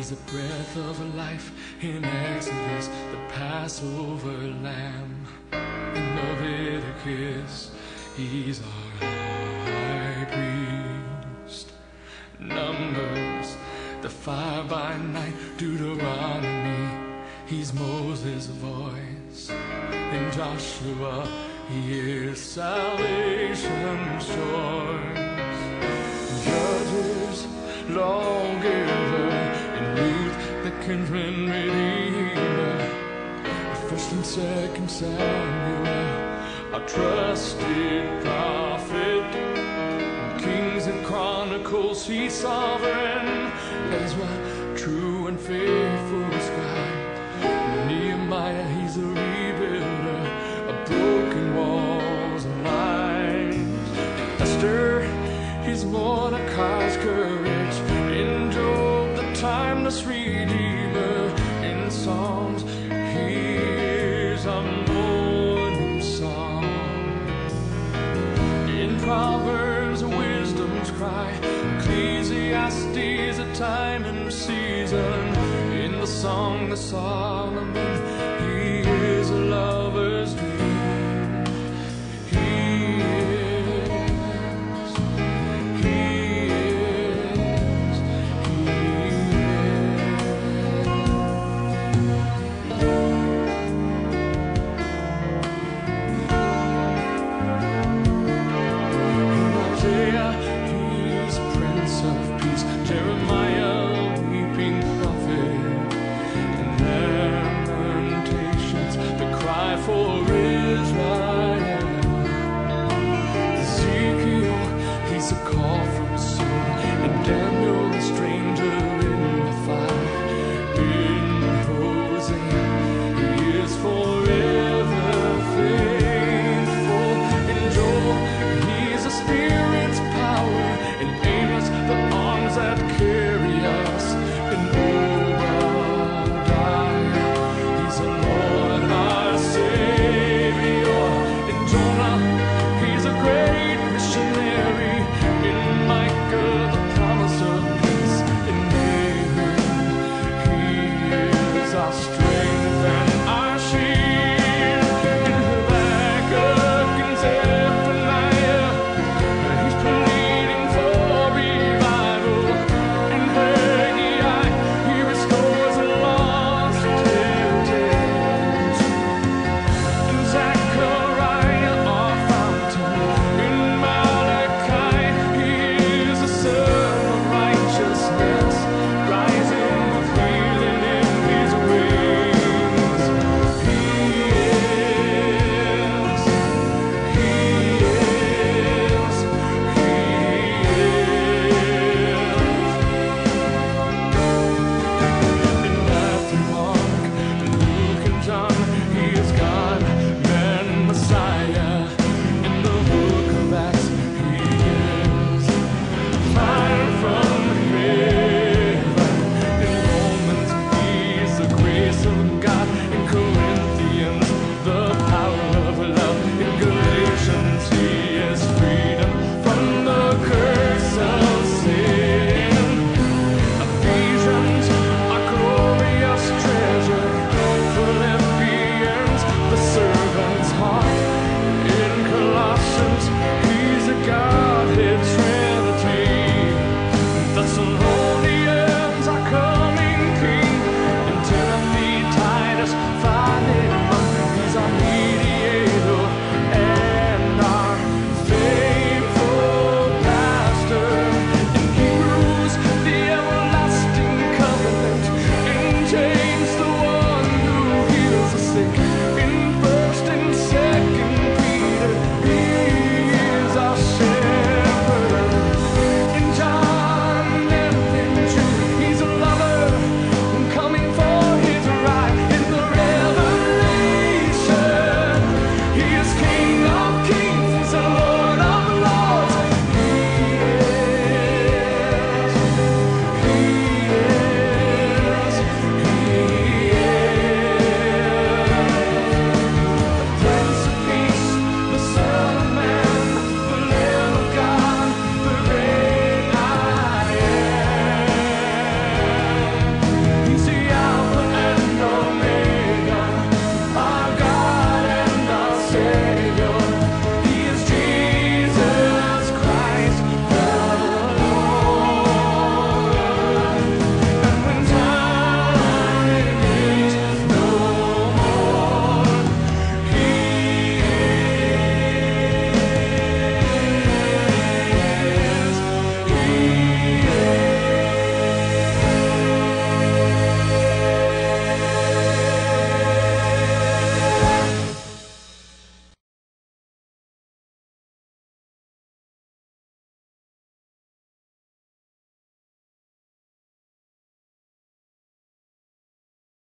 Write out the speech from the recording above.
He's the breath of life in Exodus, the Passover lamb. In Leviticus, he's our high priest. Numbers, the fire by night. Deuteronomy, he's Moses' voice. In Joshua, he is salvation's choice. Judges, lawgiver, in Ruth, the kinsman redeemer. First and second Samuel, our trusted prophet. In Kings and Chronicles, he's sovereign. Ezra, true and faithful scribe. Nehemiah, he's a rebuilder of broken walls and lines. In Esther, he's Mordecai's courage. In Job, the timeless redeemer. In Psalms, here's a morning song. In Proverbs, wisdom's cry. Ecclesiastes, a time and season. In the Song of Solomon,